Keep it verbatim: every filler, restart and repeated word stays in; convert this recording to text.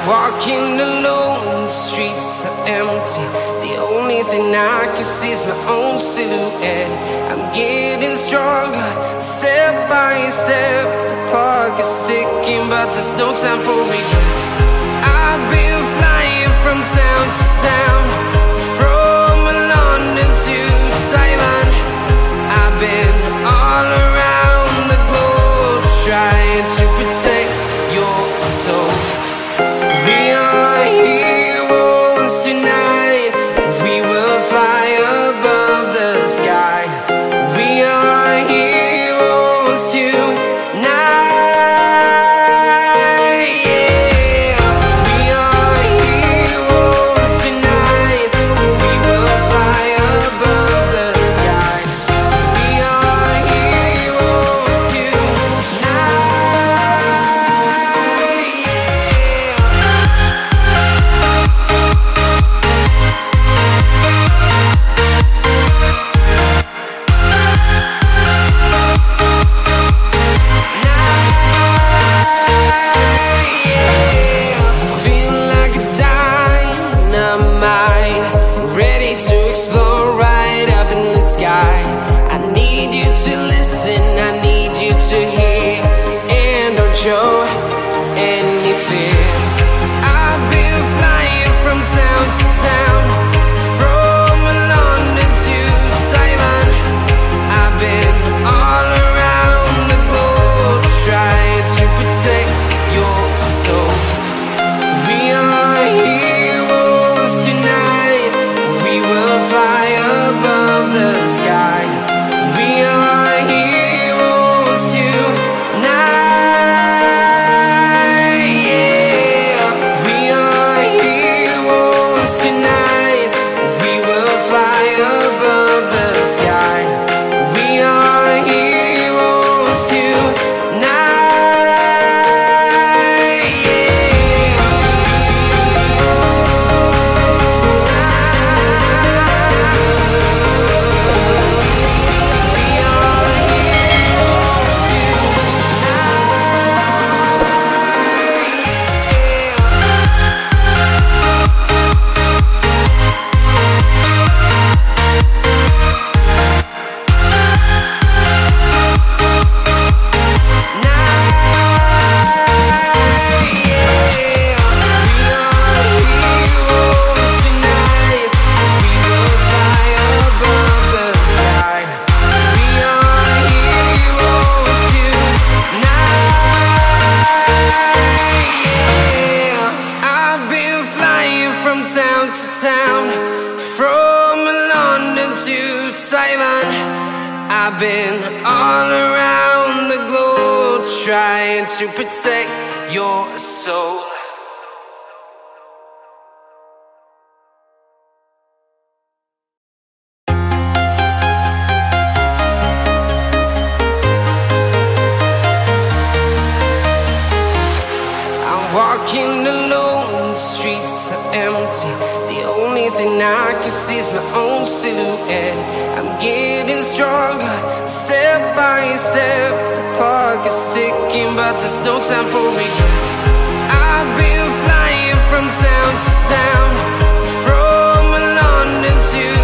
Walking alone, the streets are empty. The only thing I can see is my own silhouette. I'm getting stronger, step by step. The clock is ticking, but there's no time for regrets. I've been flying from town to town, from London to Taiwan. I've been all around the globe, trying to protect your soul. We are heroes tonight. We will fly above the sky. We are heroes tonight. Yeah. We are heroes tonight. We will fly above the sky. We are heroes tonight. I need you to listen, I need you to hear, and don't show any fear. I've been flying from town to town, from London to Taiwan. I've been all around the globe, trying to protect your soul. We are heroes tonight. We will fly above the sky. We are heroes tonight. Yeah. We are heroes tonight. We will fly above the sky. We are heroes tonight. Yeah. Town to town, from London to Taiwan. I've been all around the globe, trying to protect your soul. Walking alone, the streets are empty. The only thing I can see is my own silhouette. I'm getting stronger, step by step. The clock is ticking, but there's no time for regrets. I've been flying from town to town, from London to